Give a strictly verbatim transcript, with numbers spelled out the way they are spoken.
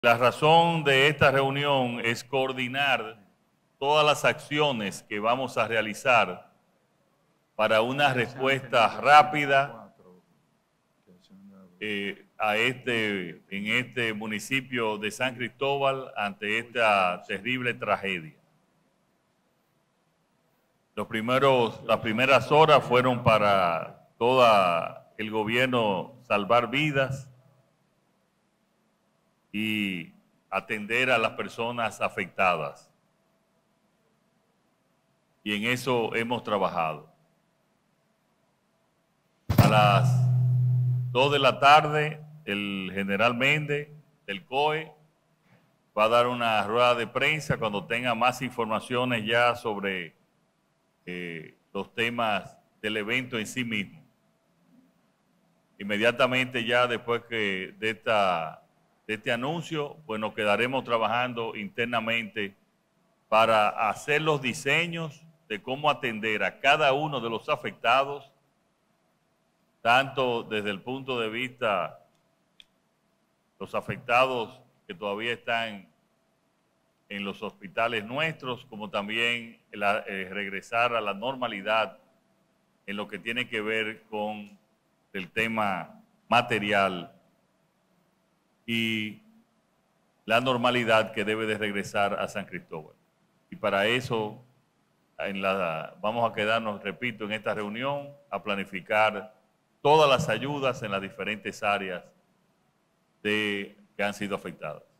La razón de esta reunión es coordinar todas las acciones que vamos a realizar para una respuesta rápida eh, a este, en este municipio de San Cristóbal ante esta terrible tragedia. Los primeros, las primeras horas fueron para todo el gobierno salvar vidas y atender a las personas afectadas. Y en eso hemos trabajado. A las dos de la tarde, el general Méndez del C O E va a dar una rueda de prensa cuando tenga más informaciones ya sobre eh, los temas del evento en sí mismo. Inmediatamente ya después que de, esta, de este anuncio, pues nos quedaremos trabajando internamente para hacer los diseños de cómo atender a cada uno de los afectados, tanto desde el punto de vista los afectados que todavía están en los hospitales nuestros, como también la, eh, regresar a la normalidad en lo que tiene que ver con el tema material y la normalidad que debe de regresar a San Cristóbal. Y para eso en la, vamos a quedarnos, repito, en esta reunión a planificar todas las ayudas en las diferentes áreas de, que han sido afectadas.